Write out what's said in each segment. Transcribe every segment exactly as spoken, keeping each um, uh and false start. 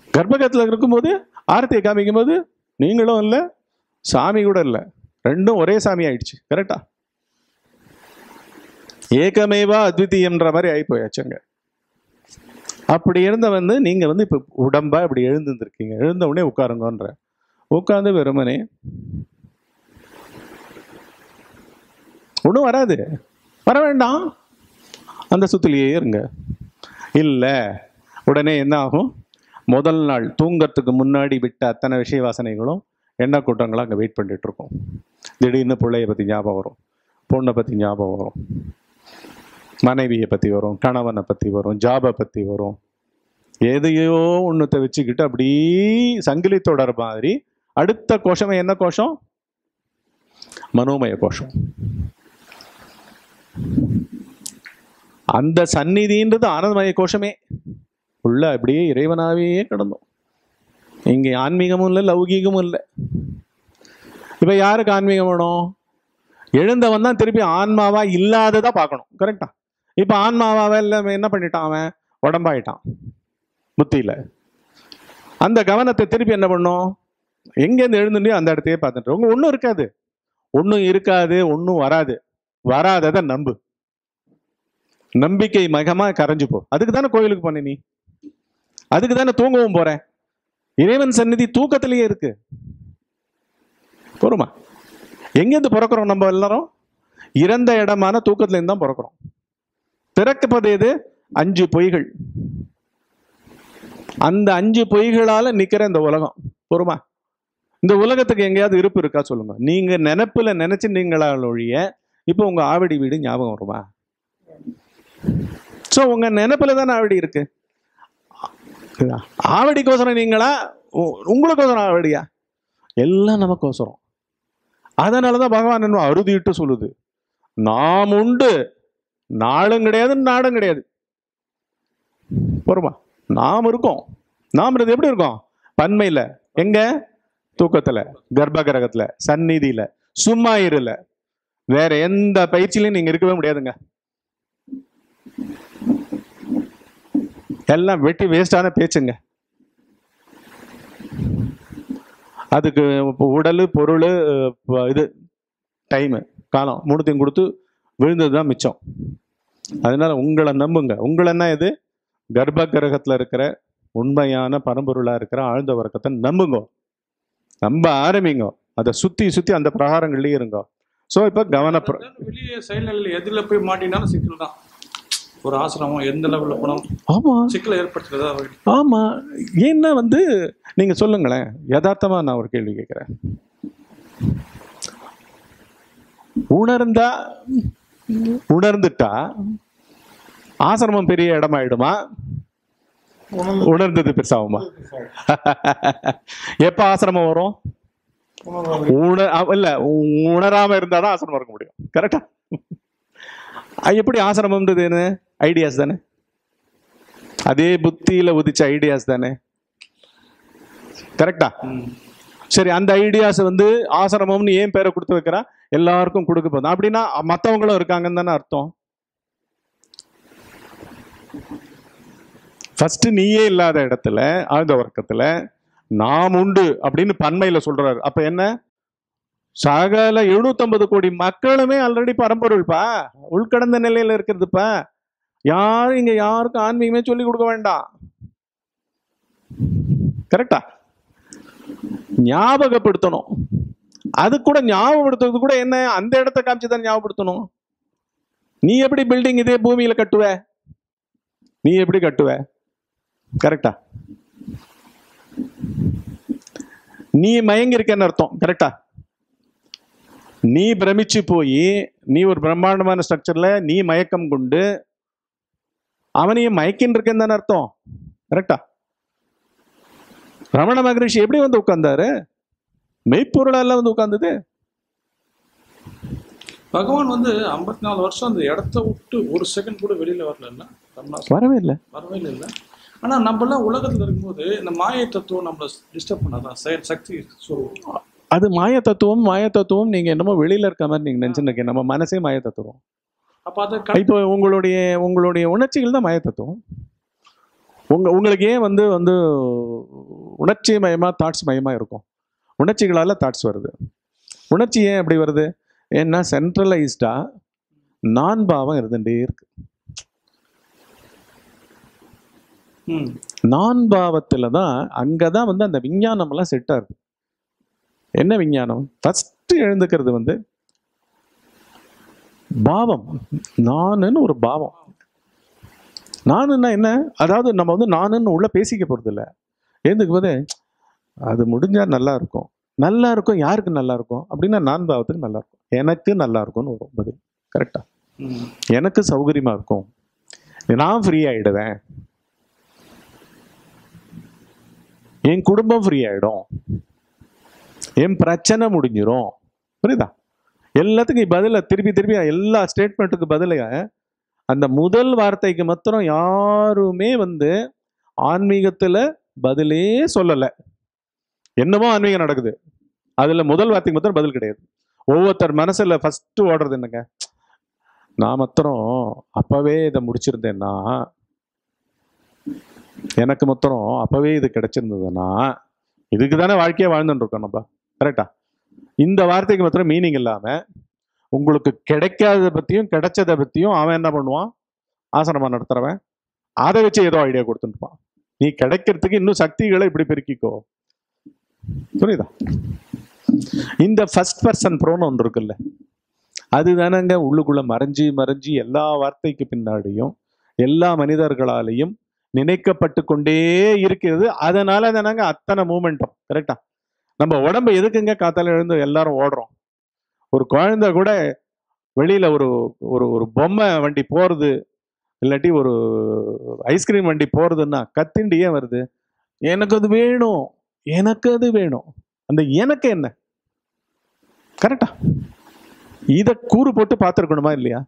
கர்ப்பகத்தில் இருக்கும்போது ஆரத்தியை காமிக்கும் போது நீங்களும் இல்லை, சாமி கூட இல்லை, ரெண்டும் ஒரே சாமி ஆயிடுச்சு. கரெக்டா? ஏகமேவா அத்விதீயம்ன்ற மாதிரி ஆகி போயாச்சுங்க. அப்படி இருந்த வந்து நீங்க வந்து இப்ப உடம்பா இப்படி எழுந்துருக்கீங்க. எழுந்த உடனே உட்காருங்கன்ற, உட்கார்ந்து வெறுமனே ஒன்றும் வராது, வர வேண்டாம், அந்த சுத்திலேயே இருங்க. இல்லை உடனே என்ன ஆகும்? முதல் நாள் தூங்கறதுக்கு முன்னாடி விட்ட அத்தனை விஷய வாசனைகளும் எண்ணெய் கூட்டங்களும் அங்கே வெயிட் பண்ணிட்டு இருக்கோம். திடீர்னு பிள்ளைய பற்றி ஞாபகம் வரும், பொண்ணை பற்றி ஞாபகம் வரும், மனைவியை பற்றி வரும், கணவனை பற்றி வரும், ஜாபை பற்றி வரும். எதையோ ஒன்றுத்தை வச்சுக்கிட்டு அப்படி சங்கிலி தொடர் மாதிரி அடுத்த கோஷமே என்ன கோஷம்? மனோமய கோஷம். அந்த சந்நிதின்றது ஆனந்தமய கோஷமே. உள்ள அப்படியே இறைவனாவே கிடந்தோம். இங்கே ஆன்மீகமும் இல்லை, லௌகீகமும் இல்லை. இப்போ யாருக்கு ஆன்மீகம் வேணும்? எழுந்தவன் தான் திருப்பி ஆன்மாவா இல்லாததா பார்க்கணும். கரெக்டா? இப்போ ஆன்மாவாவே இல்லை, என்ன பண்ணிட்டான்? அவன் உடம்பாயிட்டான் புத்தியில். அந்த கவனத்தை திருப்பி என்ன பண்ணும்? எங்கேருந்து எழுந்துட்டோ அந்த இடத்தையே பார்த்துட்டு உங்க ஒன்றும் இருக்காது, ஒன்றும் இருக்காது, ஒன்றும் வராது. வராததை நம்பு. நம்பிக்கை மகமா கரைஞ்சு போ. அதுக்கு தானே கோயிலுக்கு போன நீ, அதுக்கு தானே தூங்கவும் போற. இறைவன் சந்நிதி தூக்கத்திலேயே இருக்கு. போருமா? எங்கேருந்து பிறக்கிறோம் நம்ம எல்லாரும்? இறந்த இடமான தூக்கத்துல இருந்து தான் பிறக்கிறோம். பிறக்கப்பது எது? அஞ்சு பொய்கள். அந்த அஞ்சு பொய்களால நிக்கிற இந்த உலகம். போருமா? இந்த உலகத்துக்கு எங்கேயாவது இருப்பு இருக்கா சொல்லுங்க. நீங்க நினைப்புல நினைச்சு நீங்களா ஒழிய இப்போ உங்க ஆவடி வீடு ஞாபகம் வருமா? சோ உங்க நினைப்புல தானே ஆவடி இருக்கு. ஆவடிக்கோசரம் நீங்களா, உங்களுக்கோசரம் ஆவடியா? எல்லாம் நமக்கோசரம். அதனாலதான் பகவான் என்ன அறுதிட்டு சொல்லுது, நாம் உண்டு, நாளும் கிடையாது, நாடும் கிடையாது. போருமா? நாம் இருக்கோம். நாம் எப்படி இருக்கோம்? பன்மையில. எங்க? தூக்கத்துல, கர்ப்ப கிரகத்துல, சந்நிதியில, சும்மா இருல. வேற எந்த பயிற்சியிலையும் நீங்க இருக்கவே முடியாதுங்க. எல்லாம் வெட்டி வேஸ்டான பேச்சுங்க. அதுக்கு உடல், பொருள், இது டைமு, காலம் மூணுத்தையும் கொடுத்து விழுந்தது தான் மிச்சம். அதனால உங்களை நம்புங்க. உங்களன்னா இது கர்ப்ப கிரகத்துல இருக்கிற உண்மையான பரம்பொருளா இருக்கிற ஆழ்ந்த வர்க்கத்தை நம்புங்க. நம்ப ஆரம்பிங்க. அதை சுத்தி சுத்தி அந்த பிரகாரங்கள்லயே இருங்க. ஸோ இப்போ கவன வெளியே செயல்நிலையில் எதில் போய் மாட்டினாலும் சிக்கல் தான். ஒரு ஆசிரமம் எந்த லெவலில் போனோம், ஆமா சிக்கலை ஏற்படுத்துறதா. ஆமா. ஏன்னா வந்து நீங்க சொல்லுங்களேன், யதார்த்தமா நான் ஒரு கேள்வி கேட்கிறேன். உணர்ந்தா உணர்ந்துட்டா ஆசிரமம் பெரிய இடமாயிடுமா? உணர்ந்தது பெருசாகுமா? எப்ப ஆசிரமம் வரும்? உண இல்ல உணராம இருந்தாதான் ஆசிரமம் இருக்க முடியும். கரெக்டா? எப்படி ஆசிரமம்ன்றது என்ன? ஐடியாஸ் தானே. அதே புத்தியில உதிச்ச ஐடியாஸ் தானே. கரெக்டா? சரி, அந்த ஐடியாஸ் வந்து ஆசிரமம்னு ஏன் பேரை கொடுத்து வைக்கிறா? எல்லாருக்கும் கொடுக்க போதும். அப்படின்னா மற்றவங்களும் இருக்காங்கன்னு தானே அர்த்தம். ஃபர்ஸ்ட் நீயே இல்லாத இடத்துல ஆழ்ந்த வர்க்கத்துல நாம் உண்டு அப்படின்னு பன்மையில சொல்றாரு. அப்ப என்ன? சகல எழுநூத்தி ஐம்பது கோடி மக்களுமே ஆல்ரெடி பரம்பொருள்பா, உள்கடந்த நிலையில இருக்கிறதுப்பா. யாரும் இங்க யாருக்கும் ஆன்மீகமே சொல்லி கொடுக்க வேண்டாம். கரெக்டா? ஞாபகப்படுத்தணும். அது கூட ஞாபகப்படுத்துறது கூட என்ன, அந்த இடத்த காமிச்சுதான் ஞாபகப்படுத்தணும். நீ எப்படி பில்டிங் இதே பூமியில கட்டுவ? நீ எப்படி கட்டுவ? கரெக்டா? நீ மயங்கி இருக்கன்னு அர்த்தம். கரெக்டா? நீ பிரமிச்சு போய் நீ ஒரு பிரம்மாண்டமான ஸ்ட்ரக்சர்ல நீ மயக்கம் கொண்டு அவனையும் மயக்கின்னு இருக்கேன்னு தானே அர்த்தம். கரெக்டா? ரமண மகரிஷி எப்படி வந்து உட்கார்ந்தாரு? மெய்ப்பொருளெல்லாம் வந்து உட்கார்ந்தது. பகவான் வந்து ஐம்பத்தி நாலு வருஷம் அந்த இடத்த விட்டு ஒரு செகண்ட் கூட வெளியில வரல. வரவே இல்லை, வரவே இல்லை. ஆனா நம்ம எல்லாம் உலகத்துல இருக்கும்போது இந்த மாய தத்துவம் நம்மள டிஸ்டர்ப் பண்ணாதான் செயல் சக்தி சொல்லுவோம். அது மாய தத்துவம். மாய தத்துவம் நீங்க என்னமோ வெளியில இருக்க மாதிரி நீங்க நினைச்சுருக்கீங்க. நம்ம மனசே மாய தத்துவம். அப்ப அதை இப்போ உங்களுடைய உங்களுடைய உணர்ச்சிகள் தான் மாய தத்துவம். உங்க உங்களுக்கு ஏன் வந்து வந்து உணர்ச்சி மயமா தாட்ஸ் மயமா இருக்கும்? உணர்ச்சிகளால தாட்ஸ் வருது. உணர்ச்சி ஏன் அப்படி வருது? ஏன்னா சென்ட்ரலைஸ்டா நான் பாவம் இருந்துட்டே இருக்கு. ம் நான் பாவத்துல தான் அங்கதான் வந்து அந்த விஞ்ஞானம் எல்லாம் செட் ஆகுது. என்ன விஞ்ஞானம்? ஃபர்ஸ்ட் எழுந்துக்கிறது வந்து பாவம். நானுன்னு ஒரு பாவம். நானுன்னா என்ன? அதாவது நம்ம வந்து நானுன்னு உள்ள பேசிக்க போறது இல்லை. எழுந்துக்கு போது அது முடிஞ்சா நல்லா இருக்கும். நல்லா இருக்கும். யாருக்கு நல்லா இருக்கும் அப்படின்னா நான் பாவத்துக்கு நல்லா இருக்கும். எனக்கு நல்லா இருக்கும்னு வரும் பதில். கரெக்டா? ம் எனக்கு சௌகரியமா இருக்கும். நான் ஃப்ரீ ஆயிடுவேன். என் குடும்பம் ஃப்ரீ ஆயிடும். என் பிரச்சனை முடிஞ்சிடும். புரியுதா? எல்லாத்துக்கும் பதில திருப்பி திருப்பி எல்லா ஸ்டேட்மெண்ட்டுக்கு பதில அந்த முதல் வார்த்தைக்கு மாத்திரம் யாருமே வந்து ஆன்மீகத்துல பதிலே சொல்லல. என்னமோ ஆன்மீகம் நடக்குது, அதுல முதல் வார்த்தைக்கு மாத்திரம் பதில் கிடையாது. ஒவ்வொருத்தர் மனசுல ஃபர்ஸ்ட் ஓடுறது என்னங்க? நான் மாத்திரம் அப்பவே இதை முடிச்சிருந்தேன்னா, எனக்கு மாத்திரம் அப்பவே இது கிடைச்சிருந்ததுன்னா, இதுக்கு தானே வாழ்க்கையே வாழ்ந்துட்டு இருக்கோம் நம்ம. கரெக்டா? இந்த வார்த்தைக்கு மாத்திரம் மீனிங் இல்லாம உங்களுக்கு கிடைக்காத பத்தியும் கிடைச்சதை பத்தியும் அவன் என்ன பண்ணுவான்? ஆசனமா நடத்துறவன் அதை வச்சு ஏதோ ஐடியா கொடுத்துருப்பான். நீ கிடைக்கிறதுக்கு இன்னும் சக்திகளை இப்படி பெருக்கிக்கோ. புரியுதா? இந்த ஃபர்ஸ்ட் பர்சன் ப்ரோன்னு ஒன்று இருக்குல்ல, அதுதானங்க உள்ளுக்குள்ள மறைஞ்சி மறைஞ்சி எல்லா வார்த்தைக்கு பின்னாடியும் எல்லா மனிதர்களாலையும் நினைக்கப்பட்டு கொண்டே இருக்கிறது. அதனால தானங்க அத்தனை மூமெண்ட்டும். கரெக்டா? நம்ம உடம்பு எதுக்குங்க காத்தால எழுந்து எல்லாரும் ஓடுறோம்? ஒரு குழந்தை கூட வெளியில ஒரு ஒரு ஒரு பொம்மை வண்டி போறது, இல்லாட்டி ஒரு ஐஸ்கிரீம் வண்டி போறதுன்னா கத்திண்டு ஏன் வருது? எனக்கு அது வேணும், எனக்கு அது வேணும். அந்த எனக்கு என்ன? கரெக்டா? இத கூறு போட்டு பார்த்துருக்கணுமா இல்லையா?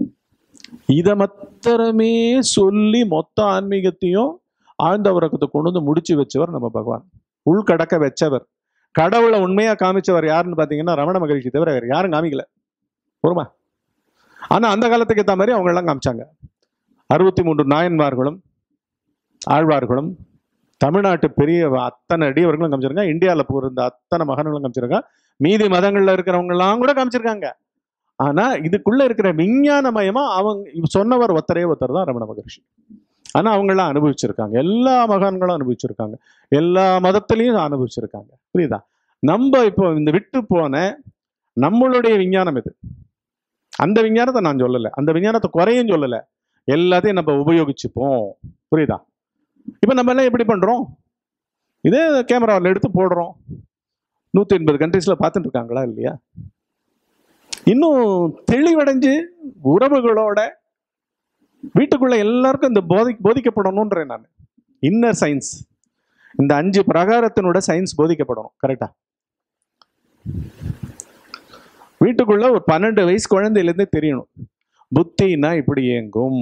இதை மாத்திரமே சொல்லி மொத்த ஆன்மீகத்தையும் ஆழ்ந்த உறக்கத்தை கொண்டு வந்து முடிச்சு வச்சவர் நம்ம பகவான். உள்கடக்க வச்சவர். கடவுளை உண்மையா காமிச்சவர் யாருன்னு பாத்தீங்கன்னா ரமண மகரிஷி தவிர வேற யாரும் காமிக்கல. பொறுமா? ஆனா அந்த காலத்துக்கு ஏற்ற மாதிரி அவங்க எல்லாம் காமிச்சாங்க. அறுபத்தி மூன்று நாயன்மார்களும் ஆழ்வார்களும் தமிழ்நாட்டு பெரிய அத்தனை அடியவர்களும் காமிச்சிருக்காங்க. இந்தியாவில் இருந்த அத்தனை மகன்களும் காமிச்சிருக்காங்க. மீதி மதங்கள்ல இருக்கிறவங்க எல்லாம் கூட காமிச்சிருக்காங்க. ஆனா இதுக்குள்ள இருக்கிற விஞ்ஞானமயமா அவங்க சொன்னவர் ஒருத்தரே ஒருத்தர் தான் ரமண மகரிஷி. ஆனா அவங்க எல்லாம் அனுபவிச்சிருக்காங்க. எல்லா மகான்களும் அனுபவிச்சிருக்காங்க. எல்லா மதத்திலையும் அனுபவிச்சிருக்காங்க. புரியுதா? நம்ம இப்போ இந்த விட்டு போன நம்மளுடைய விஞ்ஞானம் இது. அந்த விஞ்ஞானத்தை நான் சொல்லலை, அந்த விஞ்ஞானத்தை குறையும் சொல்லலை, எல்லாத்தையும் நம்ம உபயோகிச்சுப்போம். புரியுதா? இப்போ நம்ம எல்லாம் எப்படி பண்றோம்? இதே கேமராவில் எடுத்து போடுறோம். நூத்தி எண்பது கண்ட்ரீஸ்ல பார்த்துட்டு இருக்காங்களா இல்லையா? இன்னும் தெளிவடைஞ்சு உறவுகளோட வீட்டுக்குள்ள எல்லாருக்கும் இந்த போதி போதிக்கப்படணும்ன்றேன் நான். இன்னர் சயின்ஸ், இந்த அஞ்சு பிரகாரத்தினோட சயின்ஸ் போதிக்கப்படணும். கரெக்டா? வீட்டுக்குள்ள ஒரு பன்னெண்டு வயசு குழந்தையிலேருந்தே தெரியணும் புத்தினா இப்படி இயங்கும்.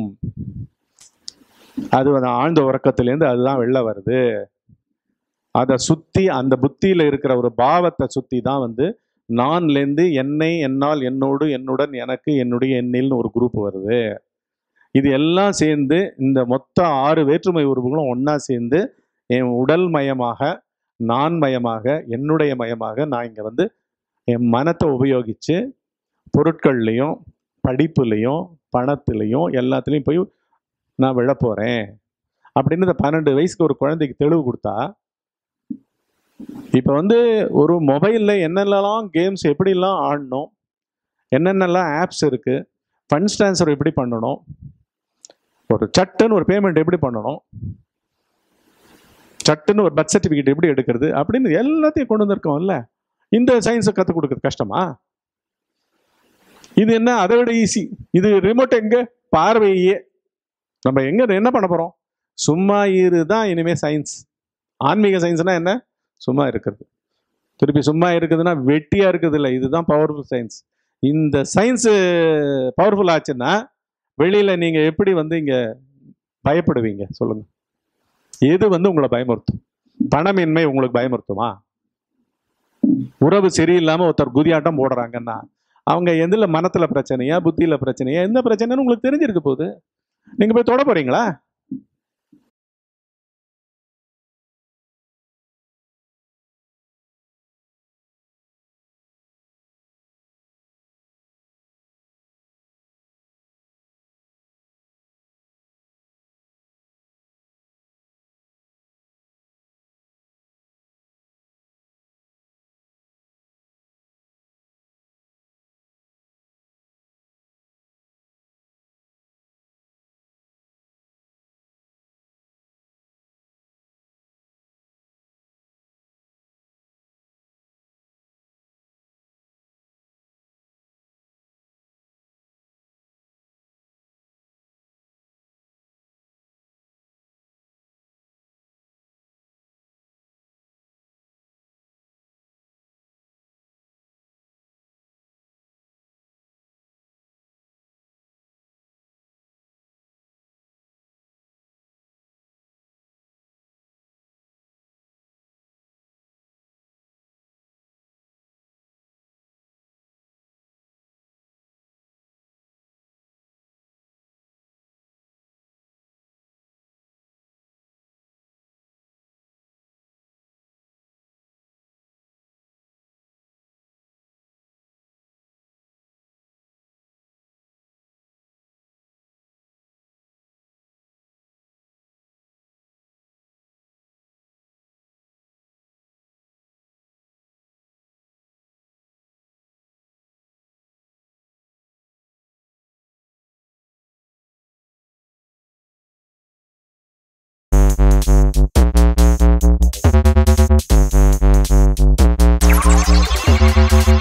அது ஆழ்ந்த உறக்கத்திலேருந்து அதுதான் வெளில வருது. அதை சுத்தி அந்த புத்தியில இருக்கிற ஒரு பாவத்தை சுத்தி தான் வந்து நான்லேருந்து என்னை, என்னால், என்னோடு, என்னுடன், எனக்கு, என்னுடைய, என்னில்னு ஒரு குரூப் வருது. இது எல்லாம் சேர்ந்து இந்த மொத்த ஆறு வேற்றுமை உறுப்புகளும் ஒன்னா சேர்ந்து என் உடல் மயமாக, நான் மயமாக, என்னுடைய மயமாக நான் இங்க வந்து என் மனத்தை உபயோகிச்சு பொருட்கள்லையும் படிப்புலையும் பணத்துலையும் எல்லாத்துலேயும் போய் நான் விழ போறேன் அப்படின்னு இந்த பன்னெண்டு வயசுக்கு ஒரு குழந்தைக்கு தெளிவு கொடுத்தா, இப்போ வந்து ஒரு மொபைலில் என்னென்னலாம் கேம்ஸ் எப்படிலாம் ஆடணும், என்னென்னலாம் ஆப்ஸ் இருக்கு, ஃபண்ட்ஸ் ட்ரான்ஸ்ஃபர் எப்படி பண்ணணும், ஒரு சட்டுன்னு ஒரு பேமெண்ட் எப்படி பண்ணணும், சட்டுன்னு ஒரு பர்த் சர்டிஃபிகேட் எப்படி எடுக்கிறது அப்படின்னு எல்லாத்தையும் கொண்டு வந்திருக்கோம்ல. இந்த சயின்ஸை கற்றுக் கொடுக்குறது கஷ்டமா? இது என்ன அதை விட ஈஸி. இது ரிமோட் எங்க பார்வையே. நம்ம எங்க என்ன பண்ண போறோம்? சும்மா இரு தான் இனிமே சயின்ஸ். ஆன்மீக சயின்ஸ்னா என்ன? சும்மா இருக்கிறது. திருப்பி சும்மா இருக்குதுன்னா வெட்டியா இருக்குது இல்லை. இதுதான் பவர்ஃபுல் சயின்ஸ். இந்த சயின்ஸ் பவர்ஃபுல் ஆச்சுன்னா வெளியில நீங்க எப்படி வந்து இங்க பயப்படுவீங்க சொல்லுங்க? எது வந்து உங்களை பயமுறுத்தும்? பணமின்மை உங்களுக்கு பயமுறுத்துமா? உறவு சரியில்லாம ஒருத்தர் குதியாட்டம் போடுறாங்கன்னா அவங்க எதுல மனத்துல பிரச்சனையா புத்தியில பிரச்சனையா எந்த பிரச்சனைன்னு உங்களுக்கு தெரிஞ்சிருக்க போகுது. நீங்க போய் தொட போறீங்களா?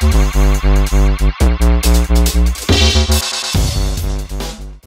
வணக்கம்.